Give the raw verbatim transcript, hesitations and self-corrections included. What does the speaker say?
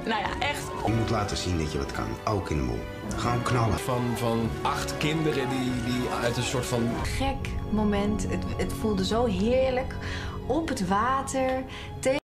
Nou ja, echt. Je moet laten zien dat je wat kan, ook in de mol. Gewoon knallen. Van, van acht kinderen die, die uit een soort van... Gek moment. Het, het voelde zo heerlijk. Op het water.